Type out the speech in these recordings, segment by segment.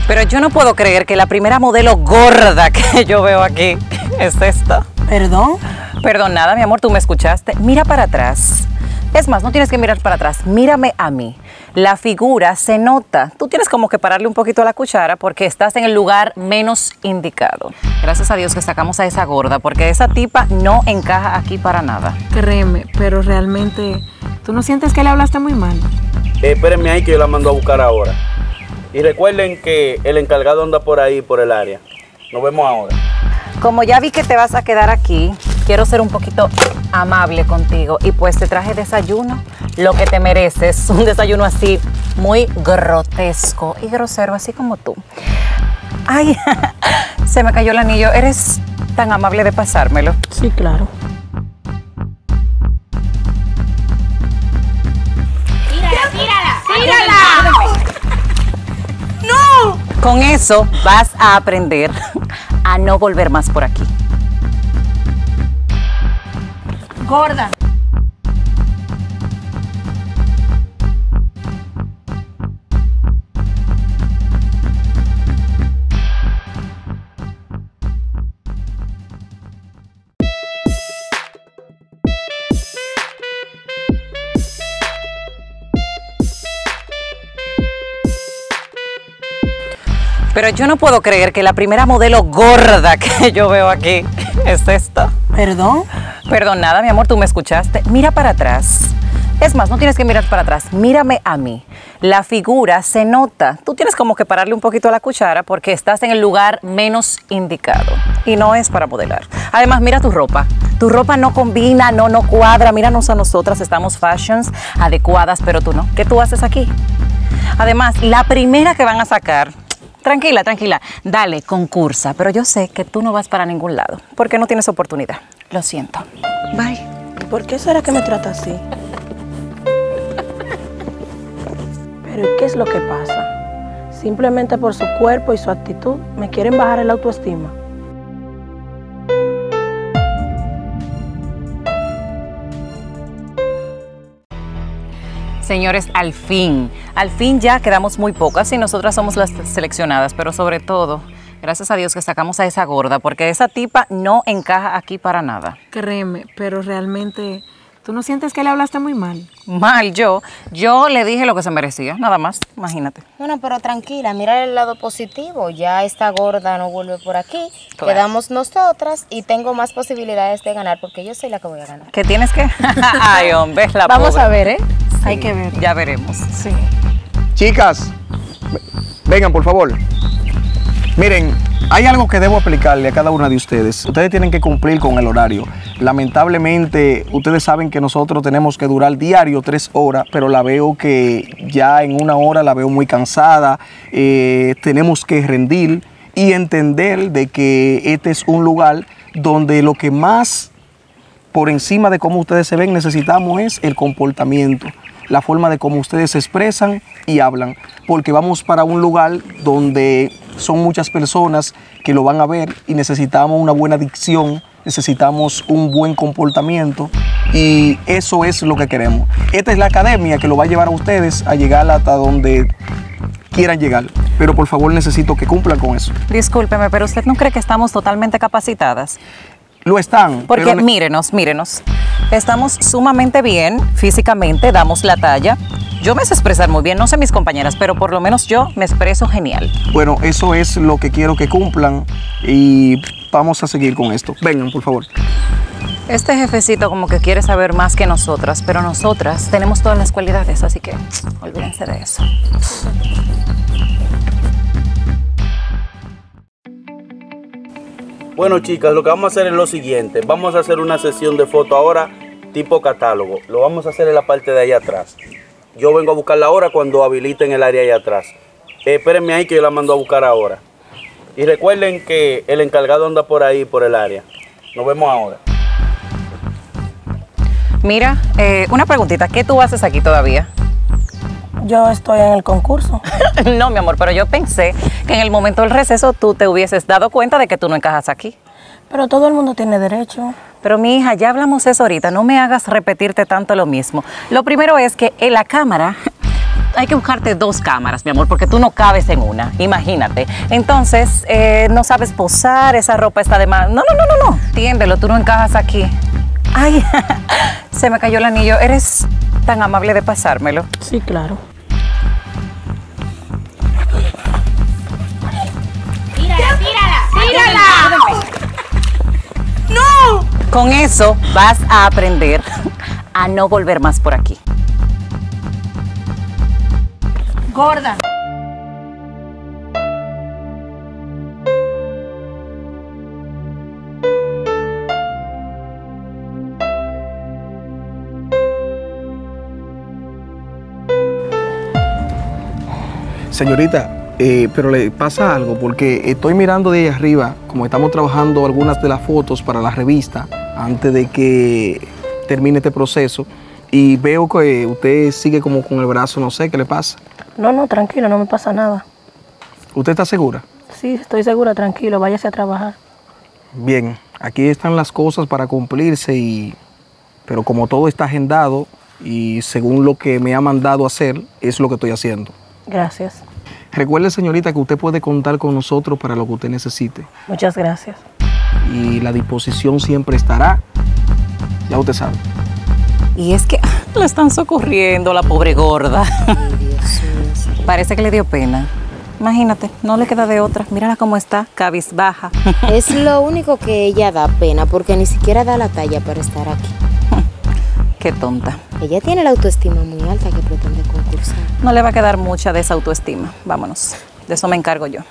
Pero yo no puedo creer que la primera modelo gorda que yo veo aquí es esta. ¿Perdón? Perdón, nada, mi amor, tú me escuchaste. Mira para atrás. Es más, no tienes que mirar para atrás, mírame a mí. La figura se nota. Tú tienes como que pararle un poquito a la cuchara porque estás en el lugar menos indicado. Gracias a Dios que sacamos a esa gorda porque esa tipa no encaja aquí para nada. Créeme, pero realmente, ¿tú no sientes que le hablaste muy mal? Espérenme ahí que yo la mando a buscar ahora. Y recuerden que el encargado anda por ahí, por el área. Nos vemos ahora. Como ya vi que te vas a quedar aquí, quiero ser un poquito amable contigo y pues te traje desayuno, lo que te mereces, un desayuno así muy grotesco y grosero, así como tú. Ay, se me cayó el anillo, ¿eres tan amable de pasármelo? Sí, claro. ¡Tírala! ¡No! Con eso vas a aprender a no volver más por aquí. Gorda. Pero yo no puedo creer que la primera modelo gorda que yo veo aquí es esta. ¿Perdón? Perdón, nada, mi amor, tú me escuchaste. Mira para atrás. Es más, no tienes que mirar para atrás, mírame a mí. La figura se nota. Tú tienes como que pararle un poquito a la cuchara porque estás en el lugar menos indicado. Y no es para modelar. Además, mira tu ropa. Tu ropa no combina, no cuadra. Míranos a nosotras, estamos fashions adecuadas, pero tú no. ¿Qué tú haces aquí? Además, la primera que van a sacar... Tranquila, tranquila, dale, concursa, pero yo sé que tú no vas para ningún lado, porque no tienes oportunidad. Lo siento. Bye. ¿Por qué será que me trata así? Pero ¿qué es lo que pasa? Simplemente por su cuerpo y su actitud me quieren bajar el autoestima. Señores, al fin ya quedamos muy pocas y nosotras somos las seleccionadas, pero sobre todo, gracias a Dios que sacamos a esa gorda, porque esa tipa no encaja aquí para nada. Créeme, pero realmente, ¿tú no sientes que le hablaste muy mal? Mal, yo le dije lo que se merecía, nada más, imagínate. Bueno, pero tranquila, mira el lado positivo. Ya esta gorda no vuelve por aquí. Claro. Quedamos nosotras y tengo más posibilidades de ganar porque yo soy la que voy a ganar. ¿Qué tienes que? Ay, hombre, la Vamos pobre. a ver, ¿eh? Sí, Hay que ver. Ya veremos. Sí. Chicas, vengan por favor. Miren, hay algo que debo explicarle a cada una de ustedes. Ustedes tienen que cumplir con el horario. Lamentablemente, ustedes saben que nosotros tenemos que durar diario 3 horas, pero la veo que ya en 1 hora la veo muy cansada. Tenemos que rendir y entender de que este es un lugar donde lo que más por encima de cómo ustedes se ven necesitamos es el comportamiento, la forma de cómo ustedes se expresan y hablan, porque vamos para un lugar donde son muchas personas que lo van a ver y necesitamos una buena dicción, necesitamos un buen comportamiento y eso es lo que queremos. Esta es la academia que lo va a llevar a ustedes a llegar hasta donde quieran llegar, pero por favor necesito que cumplan con eso. Discúlpeme, pero ¿usted no cree que estamos totalmente capacitadas? Lo están. Porque pero mírenos, estamos sumamente bien físicamente, damos la talla. Yo me sé expresar muy bien, no sé mis compañeras, pero por lo menos yo me expreso genial. Bueno, eso es lo que quiero que cumplan y vamos a seguir con esto. Vengan, por favor. Este jefecito como que quiere saber más que nosotras, pero nosotras tenemos todas las cualidades, así que olvídense de eso. Bueno, chicas, lo que vamos a hacer es lo siguiente. Vamos a hacer una sesión de foto ahora tipo catálogo. Lo vamos a hacer en la parte de allá atrás. Yo vengo a buscarla ahora cuando habiliten el área allá atrás. Espérenme ahí que yo la mando a buscar ahora. Y recuerden que el encargado anda por ahí, por el área. Nos vemos ahora. Mira, una preguntita, ¿qué tú haces aquí todavía? Yo estoy en el concurso. No, mi amor, pero yo pensé que en el momento del receso tú te hubieses dado cuenta de que tú no encajas aquí. Pero todo el mundo tiene derecho. Pero mi hija, ya hablamos eso ahorita, no me hagas repetirte tanto lo mismo. Lo primero es que en la cámara hay que buscarte 2 cámaras, mi amor, porque tú no cabes en una, imagínate. Entonces, no sabes posar, esa ropa está de más. No. Entiéndelo, tú no encajas aquí. Ay, se me cayó el anillo. ¿Eres tan amable de pasármelo? Sí, claro. ¡Tírala! ¡No! Con eso vas a aprender a no volver más por aquí. Gorda. Señorita, pero le pasa algo porque estoy mirando de ahí arriba, como estamos trabajando algunas de las fotos para la revista antes de que termine este proceso, y veo que usted sigue como con el brazo, no sé qué le pasa. No, tranquilo, no me pasa nada. ¿Usted está segura? Sí, estoy segura, tranquilo, váyase a trabajar. Bien, aquí están las cosas para cumplirse, pero como todo está agendado y según lo que me ha mandado hacer, es lo que estoy haciendo. Gracias. Recuerde, señorita, que usted puede contar con nosotros para lo que usted necesite. Muchas gracias. Y la disposición siempre estará, ya usted sabe. Y es que la están socorriendo, la pobre gorda. Ay, Dios mío. Parece que le dio pena. Imagínate, no le queda de otra. Mírala cómo está, cabizbaja. Es lo único que ella da pena, porque ni siquiera da la talla para estar aquí. Qué tonta. Ella tiene la autoestima muy alta que pretende concursar. No le va a quedar mucha de esa autoestima. Vámonos. De eso me encargo yo.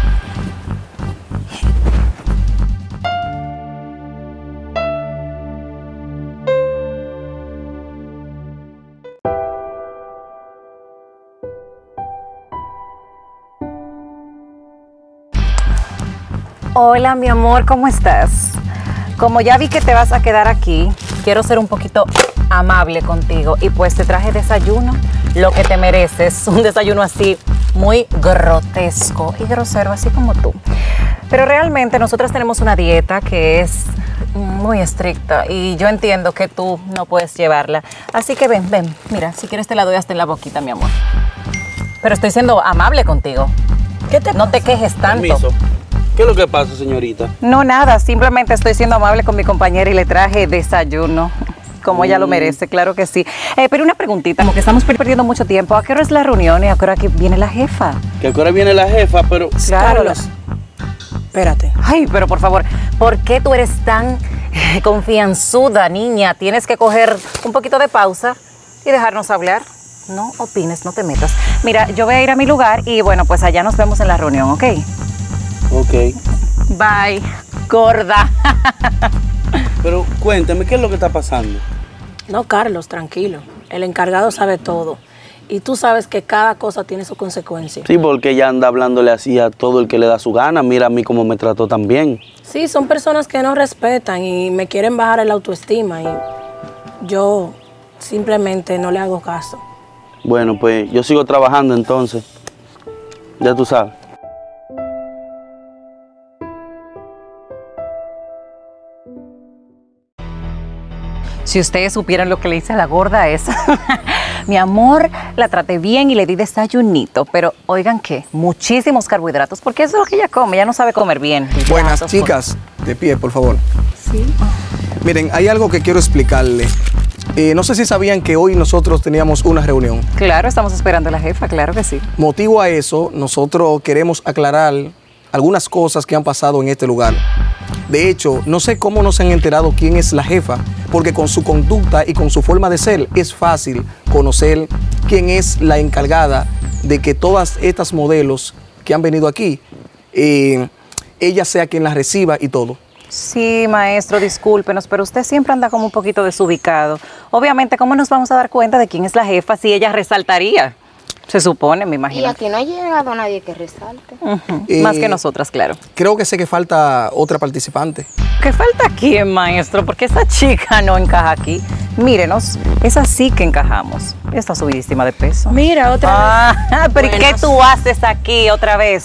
Hola, mi amor, ¿cómo estás? Como ya vi que te vas a quedar aquí, quiero ser un poquito amable contigo y pues te traje desayuno, lo que te mereces, un desayuno así muy grotesco y grosero, así como tú. Pero realmente nosotras tenemos una dieta que es muy estricta y yo entiendo que tú no puedes llevarla. Así que ven, mira, si quieres te la doy hasta en la boquita, mi amor. Pero estoy siendo amable contigo. ¿Qué te No te quejes tanto. Permiso. ¿Qué es lo que pasa, señorita? No, nada, simplemente estoy siendo amable con mi compañera y le traje desayuno, como ella lo merece, claro que sí. Pero una preguntita, como que estamos perdiendo mucho tiempo, ¿a qué hora es la reunión y a qué hora que viene la jefa? Que ahora viene la jefa, pero... Claro. Carlos, espérate. Ay, pero por favor, ¿por qué tú eres tan confianzuda, niña? Tienes que coger un poquito de pausa y dejarnos hablar. No opines, no te metas. Mira, yo voy a ir a mi lugar y bueno, pues allá nos vemos en la reunión, ¿ok? Ok. Bye, gorda. Pero cuéntame, ¿qué es lo que está pasando? No, Carlos, tranquilo. El encargado sabe todo. Y tú sabes que cada cosa tiene su consecuencia. Sí, porque ella anda hablándole así a todo el que le da su gana. Mira a mí cómo me trató tan bien. Sí, son personas que no respetan y me quieren bajar el autoestima y yo simplemente no le hago caso. Bueno, pues yo sigo trabajando entonces. Ya tú sabes. Si ustedes supieran lo que le hice a la gorda esa. Mi amor, la traté bien y le di desayunito, pero oigan qué, muchísimos carbohidratos, porque eso es lo que ella come, ella no sabe comer bien. Buenas, Hidratos, chicas, de pie, por favor. Sí. Miren, hay algo que quiero explicarle. No sé si sabían que hoy nosotros teníamos una reunión. Claro, estamos esperando a la jefa, claro que sí. Motivo a eso, nosotros queremos aclarar algunas cosas que han pasado en este lugar. De hecho, no sé cómo no se han enterado quién es la jefa, porque con su conducta y con su forma de ser es fácil conocer quién es la encargada de que todas estas modelos que han venido aquí, ella sea quien las reciba y todo. Sí, maestro, discúlpenos, pero usted siempre anda como un poquito desubicado. Obviamente, ¿cómo nos vamos a dar cuenta de quién es la jefa si ella resaltaría? Se supone, me Y imagino. aquí no ha llegado nadie que resalte. Más que nosotras, claro. Creo que sé que falta otra participante. ¿Qué falta quién, maestro? Porque esa chica no encaja aquí. Mírenos, esa sí que encajamos. Está subidísima de peso. Mira, otra vez. Ah, pero ¿y qué Buenas. tú haces aquí otra vez?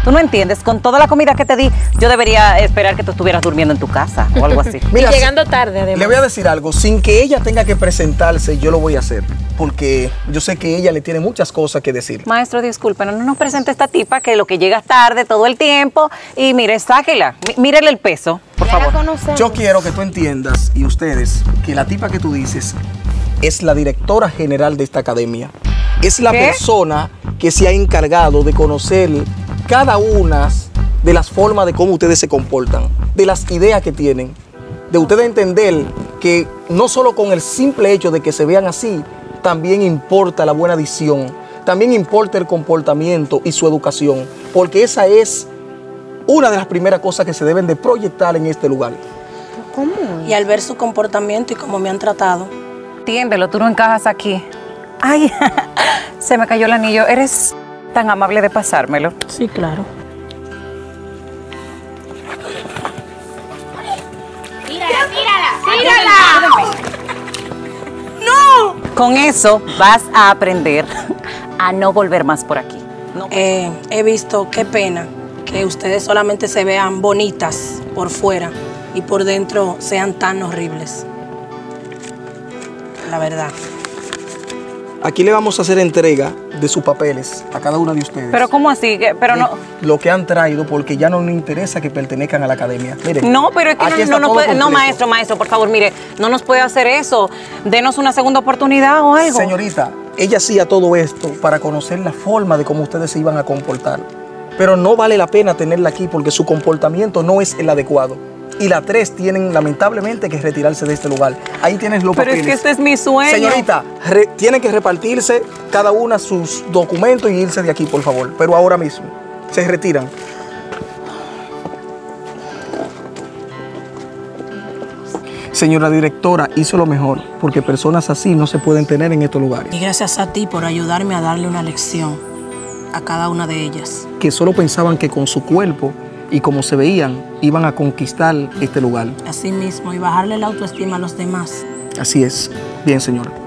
Tú no entiendes, con toda la comida que te di, yo debería esperar que tú estuvieras durmiendo en tu casa o algo así. Mira, y llegando tarde, además. Le voy a decir algo, sin que ella tenga que presentarse, yo lo voy a hacer, porque yo sé que ella le tiene muchas cosas que decir. Maestro, disculpen, no nos presente esta tipa que lo que llega es tarde todo el tiempo y mire, sáquela, mírele el peso, por Ya la favor. conocemos. Yo quiero que tú entiendas, y ustedes, que la tipa que tú dices es la directora general de esta academia. Es la ¿Qué? persona que se ha encargado de conocer cada una de las formas de cómo ustedes se comportan, de las ideas que tienen, de ustedes entender que no solo con el simple hecho de que se vean así, también importa la buena dicción, también importa el comportamiento y su educación, porque esa es una de las primeras cosas que se deben de proyectar en este lugar. ¿Cómo? Y al ver su comportamiento y cómo me han tratado, Entiéndelo, tú no encajas aquí. Ay, se me cayó el anillo. Eres tan amable de pasármelo. sí, claro. Con eso vas a aprender a no volver más por aquí. No. He visto, qué pena, que ustedes solamente se vean bonitas por fuera y por dentro sean tan horribles. La verdad. Aquí le vamos a hacer entrega de sus papeles a cada una de ustedes. Pero ¿cómo así? Pero no. Lo que han traído, porque ya no nos interesa que pertenezcan a la academia. Miren, No, pero es aquí que está no todo puede. No, completo. maestro, por favor, mire, no nos puede hacer eso. Denos una segunda oportunidad o algo. Señorita, ella hacía todo esto para conocer la forma de cómo ustedes se iban a comportar. Pero no vale la pena tenerla aquí porque su comportamiento no es el adecuado. Y las tres tienen lamentablemente que retirarse de este lugar. Ahí tienes los Pero papeles. es que este es mi sueño. Señorita, tienen que repartirse cada una sus documentos y irse de aquí, por favor. Pero ahora mismo, se retiran. Señora directora, hizo lo mejor, porque personas así no se pueden tener en estos lugares. Y gracias a ti por ayudarme a darle una lección a cada una de ellas. Que solo pensaban que con su cuerpo y como se veían, iban a conquistar este lugar. Así mismo, y bajarle la autoestima a los demás. Así es. Bien, señora.